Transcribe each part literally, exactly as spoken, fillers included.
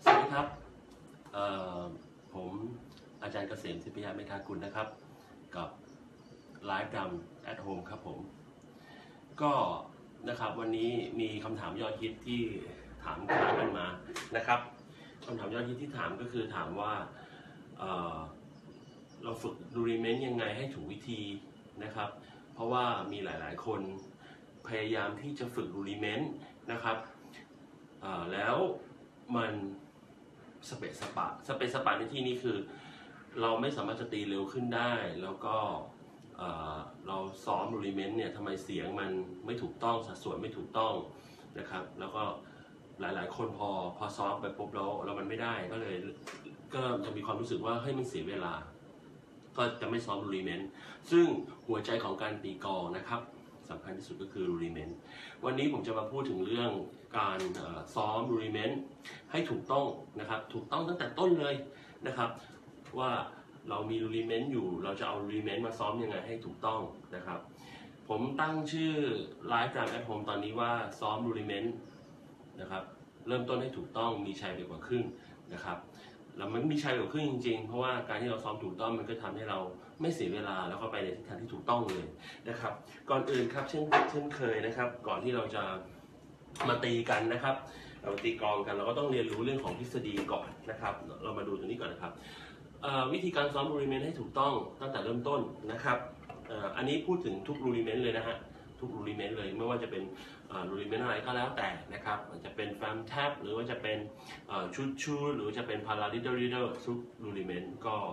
สวัสดีครับผมอาจารย์เกษมศิพยาเมธากุลนะครับกับไลฟ์ดำ at home ครับผมก็นะครับวันนี้มีคำถามยอดฮิตที่ถามค้างกันมานะครับคำถามยอดฮิตที่ถามก็คือถามว่า เ, เราฝึกดูริเมนต์ยังไงให้ถูกวิธีนะครับเพราะว่ามีหลายๆคนพยายามที่จะฝึกดูริเมนต์นะครับแล้วมันสเปซสปะสเปซสปะในที่นี้คือเราไม่สามารถจะตีเร็วขึ้นได้แล้วก็เราซ้อมรูริเมนต์เนี่ยทำไมเสียงมันไม่ถูกต้องสัดส่วนไม่ถูกต้องนะครับแล้วก็หลายๆคนพอพอซ้อมไปปุ๊บแล้วแล้วมันไม่ได้ก็เลยก็จะมีความรู้สึกว่าเฮ้ยมันเสียเวลาก็จะไม่ซ้อมรูริเมนต์ซึ่งหัวใจของการตีกลองนะครับสำคัญที่สุดก็คือรูริเมนต์วันนี้ผมจะมาพูดถึงเรื่องการซ้อมรูริเมนต์ให้ถูกต้องนะครับถูกต้องตั้งแต่ต้นเลยนะครับว่าเรามีรูริเมนต์อยู่เราจะเอารูริเมนต์มาซ้อมยังไงให้ถูกต้องนะครับผมตั้งชื่อไลฟ์ดรัมแอทโฮมตอนนี้ว่าซ้อมรูริเมนต์นะครับเริ่มต้นให้ถูกต้องมีชัยไปกว่าครึ่งนะครับแล้วมันมีชัยไปกว่าครึ่งจริงๆเพราะว่าการที่เราซ้อมถูกต้องมันก็ทำให้เราไม่เสียเวลาแล้วก็ไปในทิศทางที่ถูกต้องเลยนะครับก่อนอื่นครับเช่นเช่นเคยนะครับก่อนที่เราจะมาตีกันนะครับเราตีกลองกันเราก็ต้องเรียนรู้เรื่องของทฤษฎีก่อนนะครับเรามาดูตรงนี้ก่อนนะครับวิธีการซ้อมรูริเมนต์ให้ถูกต้องตั้งแต่เริ่มต้นนะครับอันนี้พูดถึงทุกรูริเมนต์เลยนะฮะทุกรูริเมนต์เลยไม่ว่าจะเป็นรูริเมนต์อะไรก็แล้วแต่นะครับจะเป็นแฟมแท็บหรือว่าจะเป็นชุดชูหรือจะเป็นพาราลิเดอร์ลิเดอร์ทุกรูริเมนต์ก็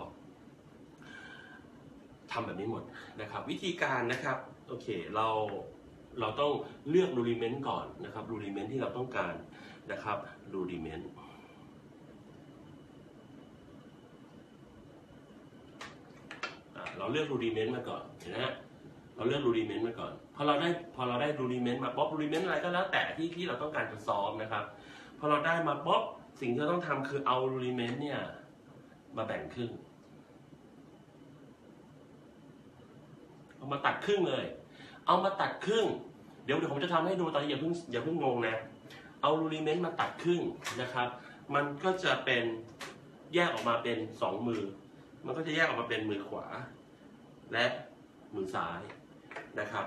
ทำแบบนี้หมดนะครับวิธีการนะครับโอเคเราเราต้องเลือกรูริเมนต์ก่อนนะครับรูริเมนต์ที่เราต้องการนะครับรูริเมนต์เราเลือกรูริเมนต์มาก่อนนะฮะเราเลือกรูริเมนต์มาก่อนพอเราได้พอเราได้รูริเมนต์มาป๊อปรูริเมนต์อะไรก็แล้วแต่ที่ที่เราต้องการจะซ้อมนะครับพอเราได้มาป๊อปสิ่งที่เราต้องทำคือเอารูริเมนต์เนี่ยมาแบ่งครึ่งเอามาตัดครึ่งเลยเอามาตัดครึ่งเดี๋ยวเดี๋ยวผมจะทำให้ดูตอนนี้อย่าเพิ่งอย่าเพิ่งงงนะเอารูริเมนต์มาตัดครึ่งนะครับมันก็จะเป็นแยกออกมาเป็นสองมือมันก็จะแยกออกมาเป็นมือขวาและมือซ้ายนะครับ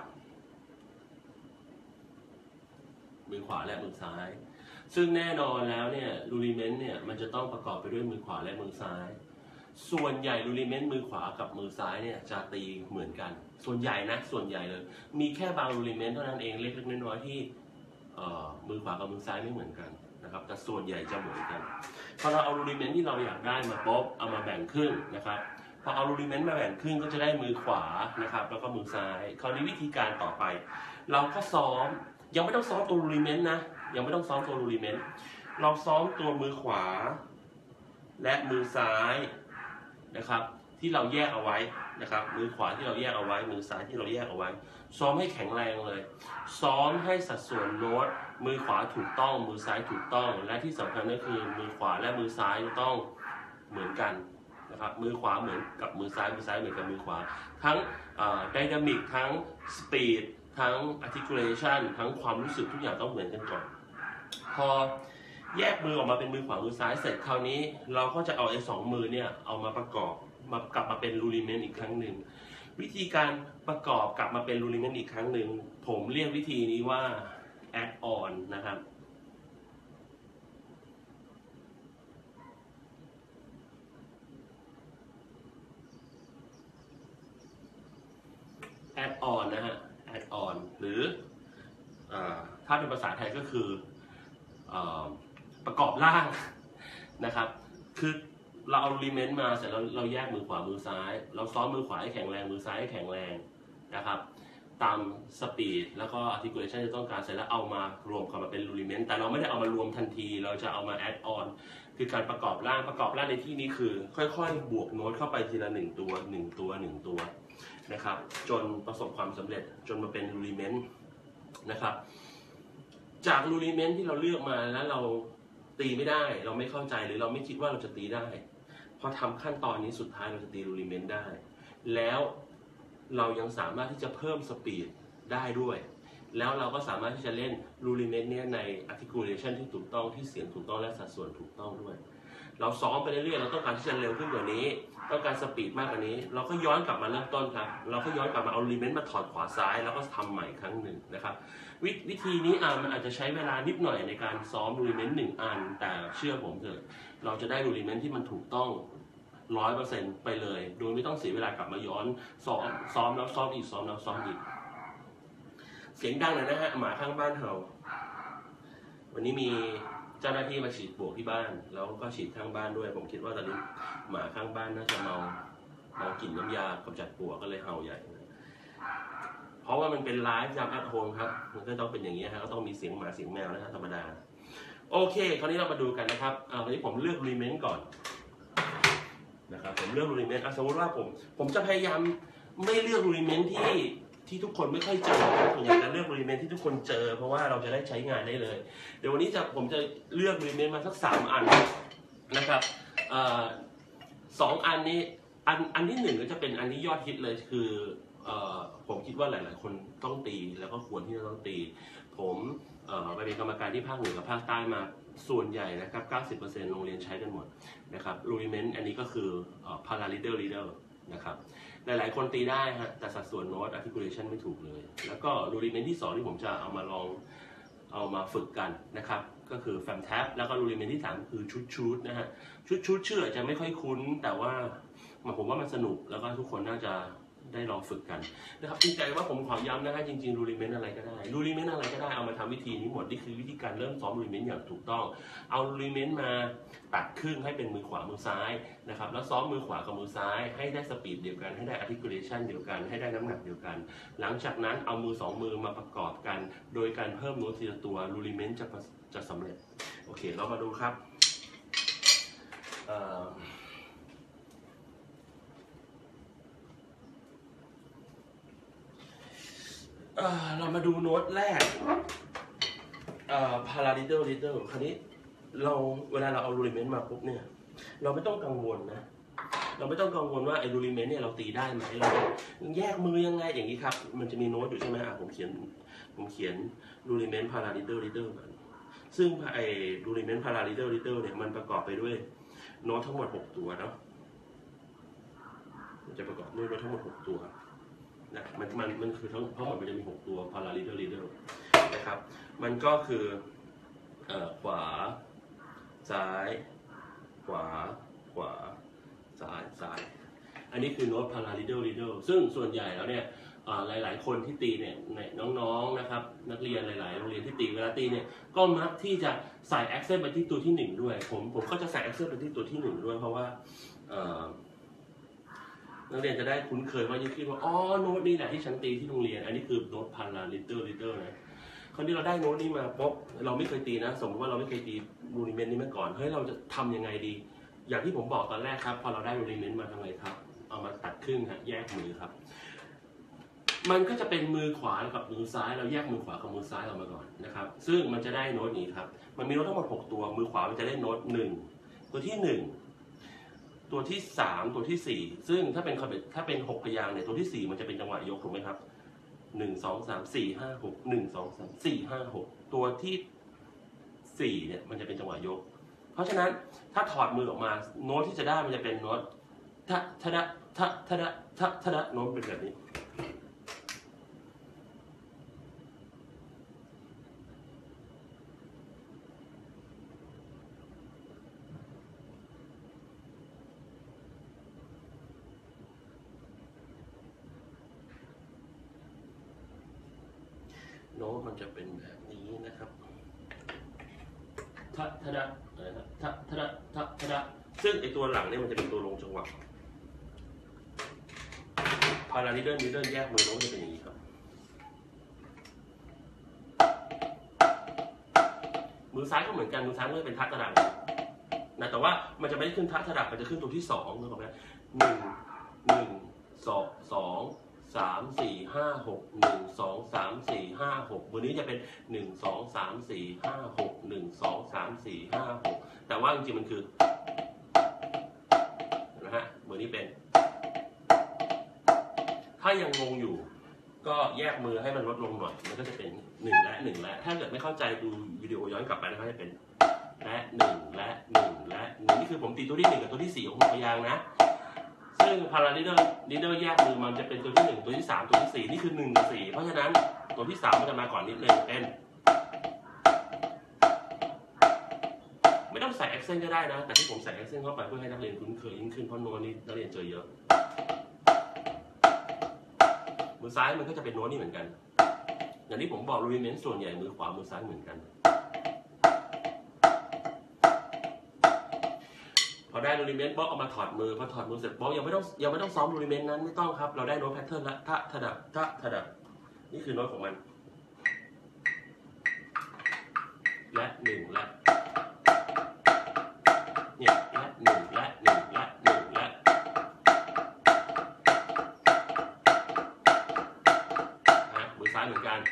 มือขวาและมือซ้ายซึ่งแน่นอนแล้วเนี่ยรูริเมนต์เนี่ยมันจะต้องประกอบไปด้วยมือขวาและมือซ้ายส่วนใหญ่รูริเมนต์มือขวากับมือซ้ายเนี่ยจะตีเหมือนกันส่วนใหญ่นะส่วนใหญ่เลยมีแค่บางรูริเมนต์เท่านั้นเองเล็กๆน้อยๆที่มือขวากับมือซ้ายไม่เหมือนกันนะครับแต่ส่วนใหญ่จะเหมือนกันพอเราเอารูริเมนต์ที่เราอยากได้มาปุ๊บเอามาแบ่งครึ่งนะครับพอเอารูริเมนต์มาแบ่งครึ่งก็จะได้มือขวานะครับแล้วก็มือซ้ายคราวนี้วิธีการต่อไปเราก็ซ้อมยังไม่ต้องซ้อมตัวรูริเมนต์นะยังไม่ต้องซ้อมตัวรูริเมนต์เราซ้อมตัวมือขวาและมือซ้ายนะครับที่เราแยกเอาไว้นะครับมือขวาที่เราแยกเอาไว้มือซ้ายที่เราแยกเอาไว้ซ้อมให้แข็งแรงเลยซ้อมให้สัดส่วนโน้ตมือขวาถูกต้องมือซ้ายถูกต้องและที่สำคัญก็คือมือขวาและมือซ้ายต้องเหมือนกันนะครับมือขวาเหมือนกับมือซ้ายมือซ้ายเหมือนกับมือขวาทั้งไดนามิกทั้งสปีดทั้ง articulation ทั้งความรู้สึกทุกอย่างต้องเหมือนกันก่อนพอแยกมือออกมาเป็นมือขวามือซ้ายเสร็จคราวนี้เราก็จะเอาไอ้สองมือเนี่ยเอามาประกอบมากลับมาเป็นรูริเมนต์อีกครั้งหนึ่งวิธีการประกอบกลับมาเป็นรูริเมนต์อีกครั้งหนึ่งผมเรียกวิธีนี้ว่า add on นะครับadd on นะฮะ add on หรือถ้าเป็นภาษาไทยก็คือประกอบร่างนะครับคือเราเอารูริเมนต์มาเสร็จแล้วเราแยกมือขวามือซ้ายเราซ้อมมือขวาให้แข็งแรงมือซ้ายให้แข็งแรงนะครับตามสปีดแล้วก็ articulation ที่ต้องการเสร็จแล้วเอามารวมกันมาเป็นรูริเมนต์แต่เราไม่ได้เอามารวมทันทีเราจะเอามา add on คือการประกอบร่างประกอบร่างในที่นี้คือค่อยๆบวกโน้ตเข้าไปทีละหนึ่งตัวหนึ่งตัวหนึ่งตัวนะครับจนประสบความสำเร็จจนมาเป็นรูริเมนต์นะครับจากรูริเมนต์ที่เราเลือกมาแล้วเราตีไม่ได้เราไม่เข้าใจหรือเราไม่คิดว่าเราจะตีได้พอทำขั้นตอนนี้สุดท้ายเราจะตีรูริเมนต์ได้แล้วเรายังสามารถที่จะเพิ่มสปีดได้ด้วยแล้วเราก็สามารถที่จะเล่นรูริเมนต์เนี่ยใน articulation ที่ถูกต้องที่เสียงถูกต้องและสัดส่วนถูกต้องด้วยเราซ้อมไปเรื่อยๆเราต้องการที่จะเร็วขึ้นกว่านี้ต้องการสปีดมากกว่านี้เราก็ย้อนกลับมาเริ่มต้นครับเราก็ย้อนกลับมาเอารูริเมนต์มาถอดขวาซ้ายแล้วก็ทำใหม่ครั้งหนึ่งนะครับววิธีนี้อ่ะมันอาจจะใช้เวลานิดหน่อยในการซ้อมรูริเมนต์หนึ่งอันแต่เชื่อผมเถอะเราจะได้รูริเมนต์ที่มันถูกต้องร้อยเปอร์เซ็นต์ไปเลยโดยไม่ต้องเสียเวลากลับมาย้อนซ้อมซ้อมแล้วซ้อมอีกซ้อมแล้วซ้อมอีกเสียงดังเลยนะฮะหมาข้างบ้านเห่าวันนี้มีเจ้าหน้าที่มาฉีดปลวกที่บ้านแล้วก็ฉีดข้างบ้านด้วยผมคิดว่าตอนนี้หมาข้างบ้านน่าจะเมาเมากลิ่นน้ำยากำจัดปลวกก็เลยเห่าใหญ่เพราะว่ามันเป็นไลฟ์จำแอทโฮมครับมันก็ต้องเป็นอย่างนี้ฮะก็ต้องมีเสียงหมาเสียงแมวนะครับธรรมดาโอเคคราวนี้เรามาดูกันนะครับอ่าวันนี้ผมเลือกรีเมนต์ก่อนนะครับผมเลือกรีเมนต์สมมติว่าผมผมจะพยายามไม่เลือกรีเมนต์ที่ที่ทุกคนไม่ค่อยเจอผมอยากจะเลือกรีเมนต์ที่ทุกคนเจอเพราะว่าเราจะได้ใช้งานได้เลยเดี๋ยววันนี้จะผมจะเลือกรีเมนต์มาสักสามอันนะครับสองอันนี้อันอันที่หนึ่งก็จะเป็นอันนี้ยอดฮิตเลยคือผมคิดว่าหลายๆคนต้องตีแล้วก็ควรที่จะต้องตีผมไปเป็นกรรมการที่ภาคเหนือกับภาคใต้มาส่วนใหญ่นะครับ เก้าสิบเปอร์เซ็นต์ โรงเรียนใช้กันหมดนะครับรูริเมนต์อันนี้ก็คือ paraleader leader นะครับหลายๆคนตีได้ฮะแต่สัดส่วนโน้ต articulation ไม่ถูกเลยแล้วก็รูริเมนต์ที่สองที่ผมจะเอามาลองเอามาฝึกกันนะครับก็คือแฟมแท็บแล้วก็รูริเมนต์ที่สามคือชุดชุดนะฮะชุดชุดชื่ออาจจะไม่ค่อยคุ้นแต่ว่าผมว่ามันสนุกแล้วก็ทุกคนน่าจะได้ลองฝึกกันนะครับจริงใจว่าผมขอย้ำนะฮะจริงๆรูริเมนต์อะไรก็ได้รูริเมนต์อะไรก็ได้เอามาทำวิธีนี้หมดนี่คือวิธีการเริ่มซ้อมรูริเมนต์อย่างถูกต้องเอารูริเมนต์มาตัดครึ่งให้เป็นมือขวามือซ้ายนะครับแล้วซ้อมมือขวากับมือซ้ายให้ได้สปีดเดียวกันให้ได้ articulation เดียวกันให้ได้น้ำหนักเดียวกันหลังจากนั้นเอามือสองมือมาประกอบกันโดยการเพิ่มโน้ตทีละตัวรูริเมนต์จะจะสำเร็จโอเคเรามาดูครับเรามาดูโน้ตแรก paraleader leader คราวนี้เราเวลาเราเอารูริเมนต์มาปุ๊บเนี่ยเราไม่ต้องกังวลนะเราไม่ต้องกังวลว่าไอ้รูริเมนต์เนี่ยเราตีได้ไหมเราแยกมือยังไงอย่างนี้ครับมันจะมีโน้ตอยู่ใช่ไหมอ่ะผมเขียนผมเขียนรูริเมนต์ paraleader leader ก่อนซึ่งไอ้รูริเมนต์ paraleader leader เนี่ยมันประกอบไปด้วยโน้ตทั้งหมดหกตัวเนาะมันจะประกอบด้วยโน้ตทั้งหมดหกตัวนะมันมันมันคือทั้งทั้งหมดมันจะมีหกตัว paraleader leader นะครับมันก็คือเอ่อขวาซ้ายขวาขวาซ้ายซ้ายอันนี้คือโน้ต paraleader leader ซึ่งส่วนใหญ่แล้วเนี่ยหลายๆคนที่ตีเนี่ยน้องๆนะครับนักเรียนหลายๆโรงเรียนที่ตีเวลาตีเนี่ยก็มักที่จะใส่ accent ไปที่ตัวที่หนึ่งด้วยผมผมก็จะใส่ accent ไปที่ตัวที่หนึ่งด้วยเพราะว่านักเรียนจะได้คุ้นเคยว่าจะคิดว่าอ๋อโน้ตนี่แหละที่ฉันตีที่โรงเรียนอันนี้คือโน้ต paraleader leader นะคราวนี้เราได้โน้ตนี้มาปุ๊บเราไม่เคยตีนะสมมติว่าเราไม่เคยตีรูริเมนต์นี้มาก่อนเฮ้ยเราจะทำยังไงดีอย่างที่ผมบอกตอนแรกครับพอเราได้รูริเมนต์มาทำไงครับเอามาตัดครึ่งฮะแยกมือครับมันก็จะเป็นมือขวากับมือซ้ายเราแยกมือขวากับมือซ้ายออกมาก่อนนะครับซึ่งมันจะได้โน้ตนี้ครับมันมีโน้ตทั้งหมดหกตัวมือขวามันจะได้โน้ตหนึ่งตัวที่หนึ่งตัวที่สามตัวที่สี่ซึ่งถ้าเป็นถ้าเป็นหกพยางค์เนี่ยตัวที่สี่มันจะเป็นจังหวะยกถูกไหมครับหนึ่งสองสามสี่ห้าหกหนึ่งสองสามสี่ห้าหกตัวที่สี่เนี่ยมันจะเป็นจังหวะยกเพราะฉะนั้นถ้าถอดมือออกมาโน้ตที่จะได้มันจะเป็นโน้ตทะทะดะทะทะดะทะทะดะโน้ตเป็นแบบนี้โน้ตมันจะเป็นแบบนี้นะครับทะทะดะอะไรนะทะทะดะทะทะดะซึ่งไอตัวหลังเนี่ยมันจะเป็นตัวลงจังหวะ paraleader leader แยกมือโน้ตจะเป็นอย่างนี้ครับมือซ้ายก็เหมือนกันมือซ้ายก็จะเป็นทัดทะดะนะแต่ว่ามันจะไม่ได้ขึ้นทัดทะดะมันจะขึ้นตัวที่สองนะครับนะหนึ่งหนึ่งสองสองสามสี่ห้าหกหนึ่งสองสามสี่ห้าหกมือนี้จะเป็นหนึ่งสองสามสี่ห้าหกหนึ่งสองสามสี่ห้าหกแต่ว่าจริงๆมันคือนะฮะมือนี้เป็นถ้ายังงงอยู่ก็แยกมือให้มันลดลงหน่อยมันก็จะเป็นหนึ่งและหนึ่งและถ้าเกิดไม่เข้าใจดูวิดีโอย้อนกลับไปนะครับจะเป็นและหนึ่งและหนึ่งและหนึ่งนี่คือผมตีตัวที่หนึ่งกับตัวที่สี่ของหัวพยางค์นะซึ่งพาราลีเดอร์ลีเดอร์แยกมือมันจะเป็นตัวที่หนึ่งตัวที่สามตัวที่สี่นี่คือหนึ่งกับสี่เพราะฉะนั้นตัวที่สามมันจะมาก่อนนิดนึงเป็นไม่ต้องใส่แอคเซนต์ก็ได้นะแต่ที่ผมใส่แอคเซนต์เข้าไปเพื่อให้นักเรียนคุ้นเคยยิ่งขึ้นเพราะโน้ตนี้นักเรียนเจอเยอะมือซ้ายมันก็จะเป็นโน้ตนี่เหมือนกันอย่างที่ผมบอกรูดิเมนต์ส่วนใหญ่มือขวามือซ้ายเหมือนกันพอได้รูดิเมนต์บล็อกเอามาถอดมือพอถอดมือเสร็จบล็อกยังไม่ต้องยังไม่ต้องซ้อมรูดิเมนต์นั้นไม่ต้องครับเราได้โน้ตแพทเทิร์นละทะทะดับทะทะดับนี่คือโน้ตของมันและหนึ่งและเนี่ยและหนึ่งและหนึ่งและหนึ่งและนะมือซ้ายเหมือนกัน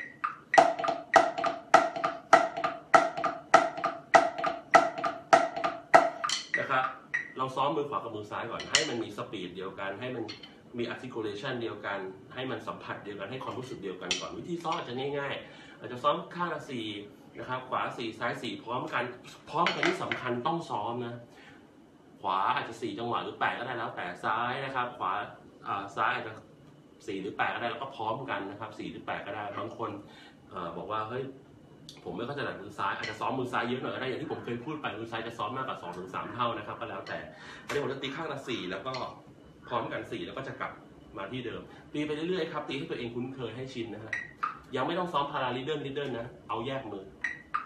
นะครับเราซ้อมมือขวากับมือซ้ายก่อนให้มันมีสปีดเดียวกันให้มันมี articulation เดียวกันให้มันสัมผัสเดียวกันให้ความรู้สึกเดียวกันก่อนวิธีซ้อมอาจจะง่ายๆอาจจะซ้อมข้างละสี่นะครับขวาสี่ซ้ายสี่พร้อมกันพร้อมกันที่สำคัญต้องซ้อมนะขวาอาจจะสี่จังหวะหรือแปดก็ได้แล้วแต่ซ้ายนะครับขวาซ้ายอาจจะสี่หรือแปดก็ได้แล้วก็พร้อมกันนะครับสี่หรือแปดก็ได้บางคนบอกว่าเฮ้ยผมไม่เข้าใจแต่มือซ้ายอาจจะซ้อมมือซ้ายเยอะหน่อยก็ได้อย่างที่ผมเคยพูดไปมือซ้ายจะซ้อมมากกว่าสองถึงสามเท่านะครับก็แล้วแต่อันนี้ผมจะตีข้างละสี่แล้วก็พร้อมกันสี่แล้วก็จะกลับมาที่เดิมตีไปเรื่อยๆครับตีให้ตัวเองคุ้นเคยให้ชินนะฮะยังไม่ต้องซ้อมพาราลีเดิลลีเดิลนะเอาแยกมือ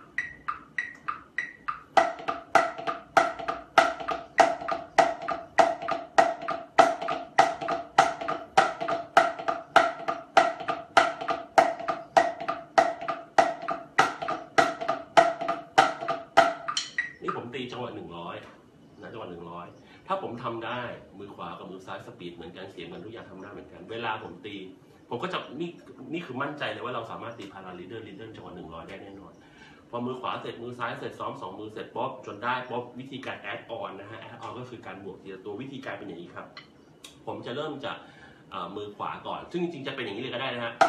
นี่ผมตีจังหวะหนึ่งร้อยนะจังหวะหนึ่งร้อยถ้าผมทำได้มือขวากับมือซ้ายสปีดเหมือนกันเสียงเหมือนทุกอย่างทำได้เหมือนกันเวลาผมตีผมก็จะนี่นี่คือมั่นใจเลยว่าเราสามารถตีพาราลีเดอร์ลีเดอร์จังหวะหนึ่งร้อยได้แน่นอนพอมือขวาเสร็จมือซ้ายเสร็จซ้อมสองมือเสร็จป๊อปจนได้ป๊อปวิธีการแอดออนนะฮะแอดออนก็คือการบวกทีละตัววิธีการเป็นอย่างนี้ครับผมจะเริ่มจากมือขวาก่อนซึ่งจริงๆจะเป็นอย่างนี้เลยก็ได้นะฮะ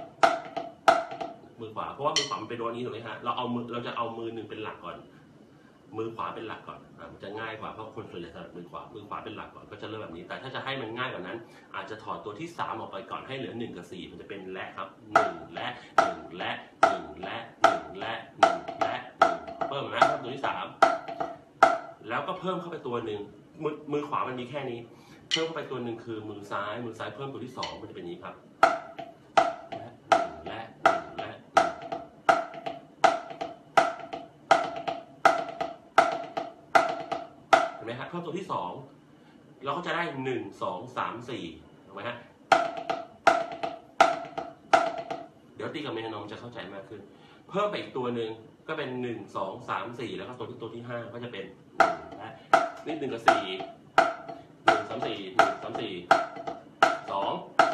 มือขวาเพราะว่ามือขวามันเป็นโน้ตนี้ถูกไหมฮะเราเอามือเราจะเอามือหนึ่งเป็นหลักก่อนมือขวาเป็นหลักก่อนมันจะง่ายกว่าเพราะคนส่วนใหญ่ถนัดมือขวามือขวาเป็นหลักก่อนก็จะเริ่มแบบนี้แต่ถ้าจะให้มันง่ายกว่านั้นอาจจะถอดตัวที่สามออกไปก่อนให้เหลือหนึ่งกับสี่มันจะเป็นและครับหนึ่งและหนึ่งและหนึ่งและหนึ่งและหนึ่งและหนึ่งเพิ่มนะครับตัวที่สามแล้วก็เพิ่มเข้าไปตัวหนึ่งมือมือขวามันมีแค่นี้เพิ่มเข้าไปตัวหนึ่งคือมือซ้ายมือซ้ายเพิ่มตัวที่สองมันจะเป็นอย่างนี้ครับและหนึ่งและไหมฮะเพิ่มตัวที่สองเราก็จะได้หนึ่งสองสามสี่ถูกไหมฮะเดี๋ยวตีกับเมทานอมจะเข้าใจมากขึ้นเพิ่มไปอีกตัวหนึ่งก็เป็นหนึ่งสองสามสี่แล้วก็ตัวที่ตัวที่ห้าก็จะเป็นนะนี่หนึ่งกับสี่หนึ่งสามสี่หนึ่งสามสี่สอง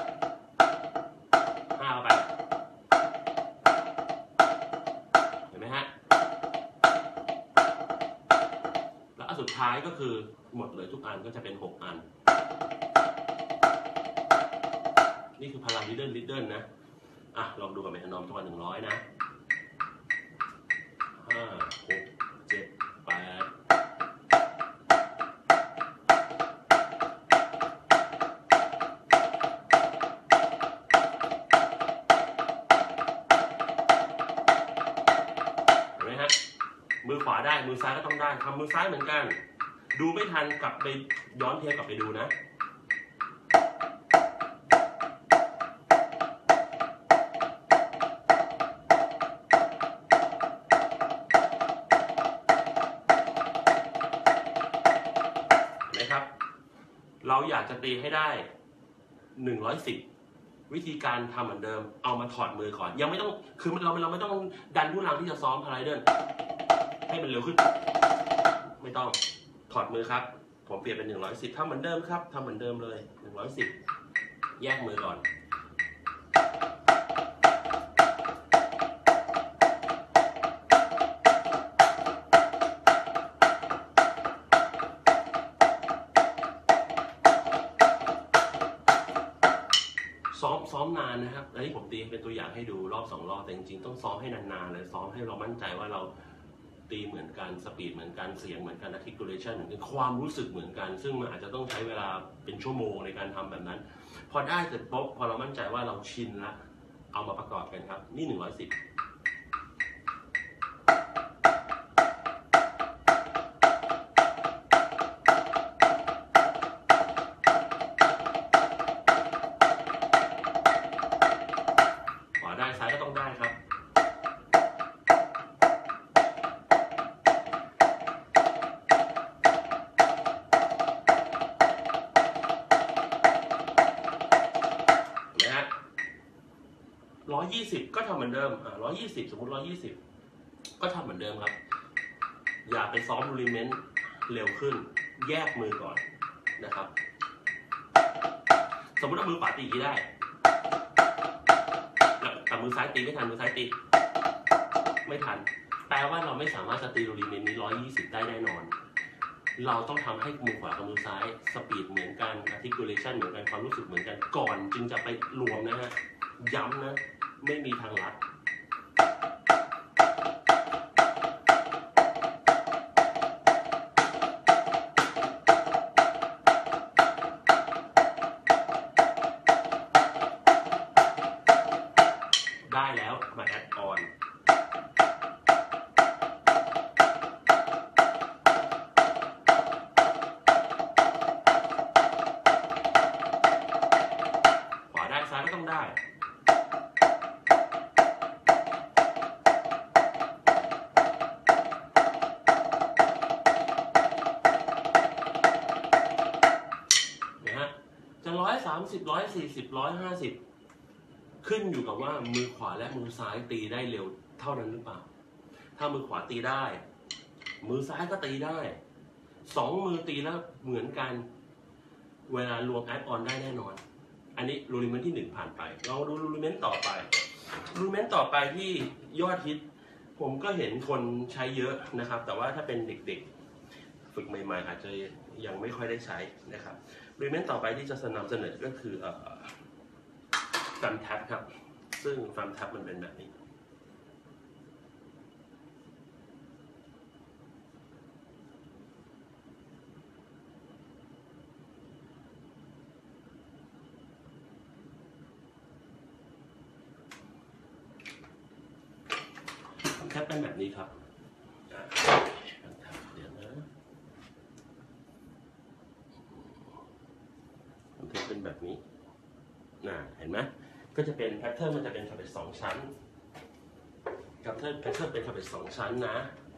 ห้าเข้าไปเห็นไหมฮะแล้วอันสุดท้ายก็คือหมดเลยทุกอันก็จะเป็นหกอันนี่คือพลังลิดเดิลลิดเดิลนะอ่ะลองดูกับเมทานอมจังหวะหนึ่งร้อยนะห้าหกเจ็ดแปดเห็นไหมฮะมือขวาได้มือซ้ายก็ต้องได้ทำมือซ้ายเหมือนกันดูไม่ทันกลับไปย้อนเทปกลับไปดูนะเราอยากจะตีให้ได้หนึ่งร้อยสิบวิธีการทำเหมือนเดิมเอามาถอดมือก่อนยังไม่ต้องคือเราเราไม่ต้องดันผู้ลังที่จะซ้อมพาราลีเดิลให้มันเร็วขึ้นไม่ต้องถอดมือครับผมเปลี่ยนเป็นหนึ่งร้อยสิบทำเหมือนเดิมครับทำเหมือนเดิมเลยหนึ่งร้อยสิบแยกมือก่อนซ้อมซ้อมนานนะครับอันนี้ผมเป็นตัวอย่างให้ดูรอบสองรอบแต่จริงๆต้องซ้อมให้นานๆเลยซ้อมให้เรามั่นใจว่าเราตีเหมือนกันสปีดเหมือนกันเสียงเหมือนกัน articulation เหมือนกันความรู้สึกเหมือนกันซึ่งมันอาจจะต้องใช้เวลาเป็นชั่วโมงในการทำแบบนั้นพอได้เสร็จปุ๊บพอเรามั่นใจว่าเราชินละเอามาประกอบกันครับนี่หนึ่งร้อยสิบขวาได้ซ้ายก็ต้องได้ครับร้อยยี่สิบก็ทำเหมือนเดิมอ่าร้อยยี่สิบสมมติร้อยยี่สิบก็ทำเหมือนเดิมครับอย่าไปซ้อมรูลิเมนต์เร็วขึ้นแยกมือก่อนนะครับสมมติเอามือขวาตีได้ แต่มือซ้ายตีไม่ทันมือซ้ายตีไม่ทันแปลว่าเราไม่สามารถจะตีรูลิเมนต์นี้ร้อยยี่สิบได้แน่นอนเราต้องทำให้มือขวากับมือซ้ายสปีดเหมือนกัน articulation เหมือนกันความรู้สึกเหมือนกันก่อนจึงจะไปรวมนะฮะย้ำนะไม่มีทางลัดได้แล้วมาแอดออนขวาได้ซ้ายก็ต้องได้จะร้อยสามสิบร้อยสี่สิบร้อยห้าสิบขึ้นอยู่กับว่ามือขวาและมือซ้ายตีได้เร็วเท่านั้นหรือเปล่าถ้ามือขวาตีได้มือซ้ายก็ตีได้สองมือตีแล้วเหมือนกันเวลารวมแอดออนได้แน่นอนอันนี้รูลิเมนต์ที่หนึ่งผ่านไปเราดูรูลิเมนต์ต่อไปรูลิเมนต์ต่อไปที่ยอดฮิตผมก็เห็นคนใช้เยอะนะครับแต่ว่าถ้าเป็นเด็กๆฝึกใหม่ๆอาจจะยังไม่ค่อยได้ใช้นะครับรูลิเมนต์ต่อไปที่จะนำเสนอก็คือแฟมแท็บครับซึ่งแฟมแท็บมันเป็นแบบนี้แฟมแท็บเป็นแบบนี้ครับเดี๋ยวนะแฟมแท็บเป็นแบบนี้น่ะเห็นไหมก็จะเป็นแพทเทิร์นมันจะเป็นทำเป็นสองชั้นกับเทิร์นแพทเทิร์นเป็นทำเป็นสองชั้นนะ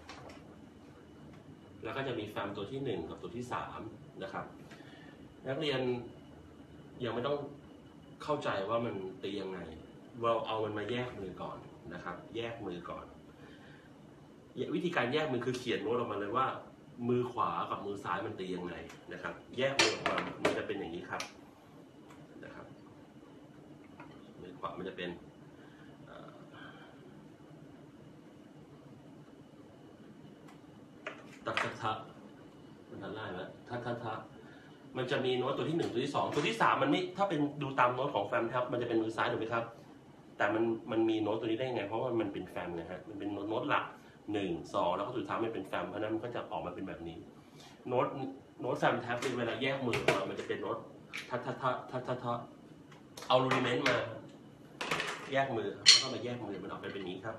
แล้วก็จะมีแฟมตัวที่หนึ่งกับตัวที่สามนะครับนักเรียนยังไม่ต้องเข้าใจว่ามันตียังไงเราเอามันมาแยกมือก่อนนะครับแยกมือก่อนวิธีการแยกมือคือเขียนโน้ตออกมาเลยว่ามือขวากับมือซ้ายมันตียังไงนะครับแยกมือออกมามันจะเป็นอย่างนี้ครับขวามันจะเป็นตักทักทักมันทันได้ไหมทักทักทักมันจะมีโน้ตตัวที่หนึ่งตัวที่สองตัวที่สามมันไม่ถ้าเป็นดูตามโน้ตของแฟมครับมันจะเป็นมือซ้ายถูกไหมครับแต่มันมันมีโน้ตตัวนี้ได้ยังไงเพราะว่ามันเป็นแฟมนะฮะมันเป็นโน้ตหลักหนึ่งสองแล้วก็สุดท้ายมันเป็นแฟมเพราะนั้นมันก็จะออกมาเป็นแบบนี้โน้ตโน้ตแฟมแท็บเวลาแยกมือมามันจะเป็นโน้ตทักทักทักทักทักทักเอารูลิเมนต์มาแยกมือแล้วก็มาแยกมือมันออกไปเป็นนี้ครับ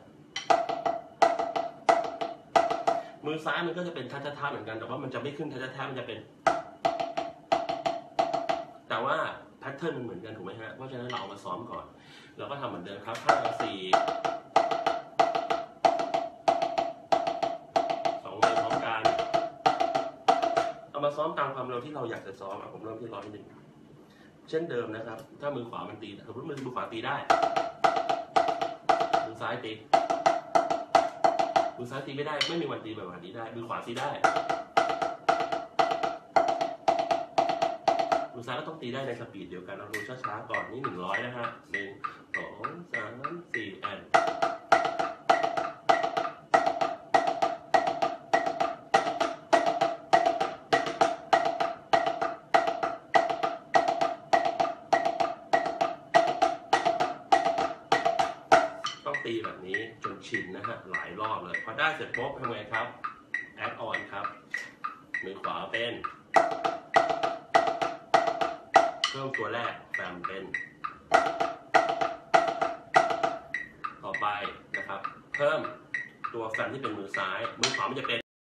มือซ้ายมันก็จะเป็นทัชทัชเหมือนกันแต่ว่ามันจะไม่ขึ้นทัชทัชมันจะเป็นแต่ว่าแพทเทิร์นมันเหมือนกันถูกไหมฮะเพราะฉะนั้นเราเอามาซ้อมก่อนเราก็ทำเหมือนเดิมครับห้าสี่สองมือพร้อมกันเอามาซ้อมตามความเร็วที่เราอยากจะซ้อมผมเริ่มที่ร้อยหนึ่งเช่นเดิมนะครับถ้ามือขวามันตีสมมติมือขวาตีได้มือซ้ายตีมือซ้ายตีไม่ได้ไม่มีวันตีแบบนี้ได้มือขวาตีได้มือซ้ายก็ต้องตีได้ในสปีดเดียวกันเอาดูช้าๆก่อนนี่หนึ่งร้อยนะฮะหนึ่งสองสามสี่แอนนนะฮะหลายรอบเลยพอได้เสร็จปุ๊บทำไงครับแอดออนครับมือขวาเป็นเพิ่มตัวแรกแฟมเป็นต่อไปนะครับเพิ่มตัวแฟมที่เป็นมือซ้ายมือขวามันจะเป็น